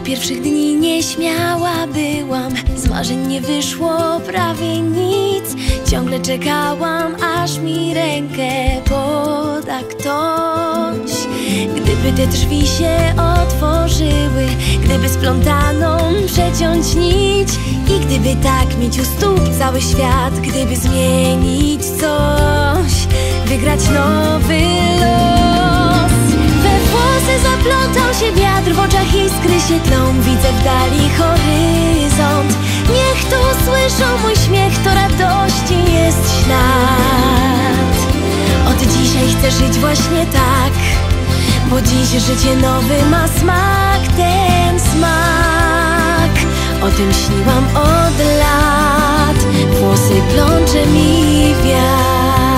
pierwszych dni nieśmiała byłam, z marzeń nie wyszło prawie nic. Ciągle czekałam, aż mi rękę poda ktoś. Gdyby te drzwi się otworzyły, gdyby splątaną przeciąć nić i gdyby tak mieć u stóp cały świat, gdyby zmienić coś, wygrać nowy los. We włosy zaplątał się wiatr, w oczach iskry się tlą, widzę w dali horyzont. Niech tu słyszą mój śmiech, to radości jest ślad. Od dzisiaj chcę żyć właśnie tak, bo dziś życie nowy ma smak, ten smak. O tym śniłam od lat, włosy plącze mi wiatr.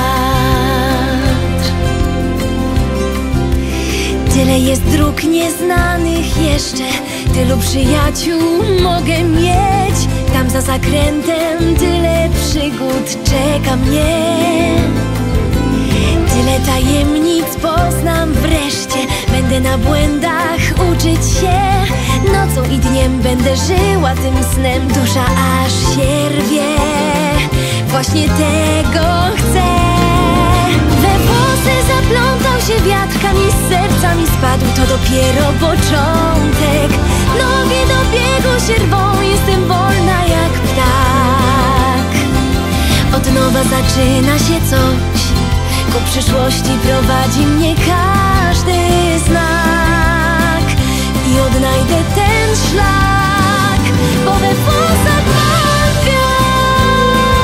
Tyle jest dróg nieznanych jeszcze, tylu przyjaciół mogę mieć. Tam za zakrętem tyle przygód czeka mnie. Tyle tajemnic poznam wreszcie, będę na błędach uczyć się. Nocą i dniem będę żyła tym snem, dusza aż się rwie. Właśnie tego chcę. We włosy zaplątał się wiatr, kamień z serca mi spadł, to dopiero początek. Nogi do biegu się rwą, jestem wolna jak ptak. Od nowa zaczyna się coś, ku przyszłości prowadzi mnie każdy znak. I odnajdę ten szlak, bo we włosach mam wiatr.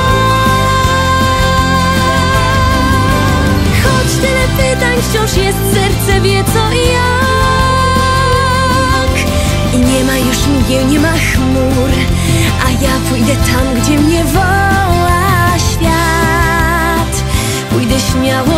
Choć tyle pytań wciąż jest, serce wie co i jak. I nie ma już mgieł, nie ma chmur, a ja pójdę tam, gdzie mnie woła świat. Pójdę śmiało